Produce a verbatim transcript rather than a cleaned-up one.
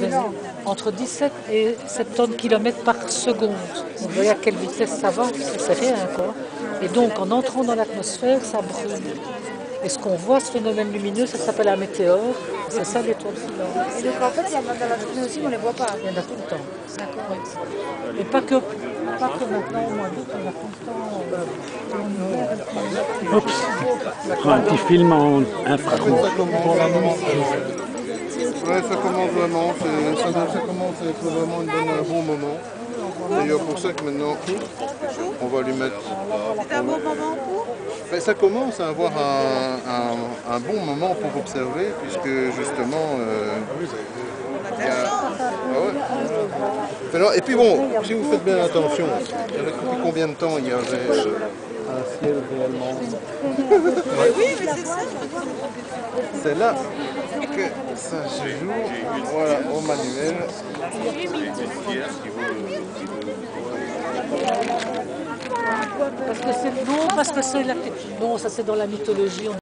entre dix-sept et soixante kilomètres par seconde. Vous voyez à quelle vitesse ça va, c'est rien quoi. Et donc en entrant dans l'atmosphère, ça brûle. Et ce qu'on voit, ce phénomène lumineux, ça s'appelle un météore. C'est ça l'étoile filante. Et donc en fait, il y a dans la journée aussi, on ne les voit pas. Il y en a tout le temps. D'accord. Oui. Et pas que, pas que maintenant, au mois d'août, on a tout le temps. Euh, Oups, prends un petit film en infrarouge. Ça commence, ouais, ça commence vraiment, ça, ça commence à être vraiment une bonne, un bon moment. D'ailleurs pour ça que maintenant on va lui mettre... C'est un bon moment pour Ben, ça commence à avoir un, un, un bon moment pour observer puisque justement... Euh, il y a... ah ouais. Alors, et puis bon, si vous faites bien attention, depuis combien de temps il y avait euh, un ciel réellement? Oui, mais c'est ça. C'est là que ça se joue, voilà, au manuel. Parce que c'est non, parce que c'est la... non, ça c'est dans la mythologie.